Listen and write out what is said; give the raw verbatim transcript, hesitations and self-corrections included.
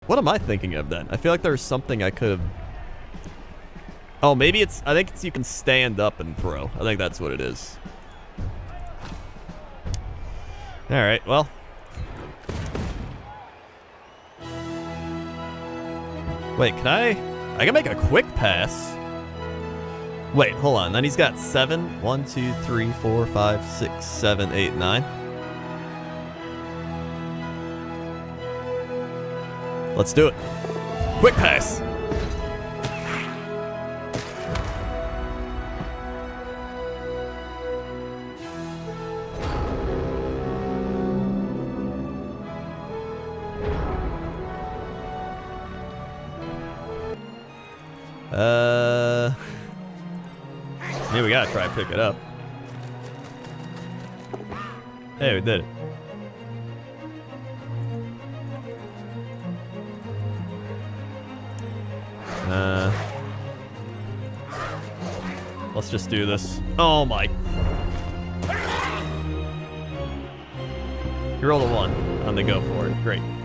What am I thinking of then? I feel like there's something I could have... Oh, maybe it's... I think it's you can stand up and throw. I think that's what it is. Alright, well. Wait, can I... I can make a quick pass. Wait, hold on. Then he's got seven. One, two, three, four, five, six, seven, eight, nine. Let's do it. Quick pass. Uh, maybe we gotta try and pick it up. Hey, we did it. Uh, let's just do this. Oh my. You rolled a one on the go for it. Great.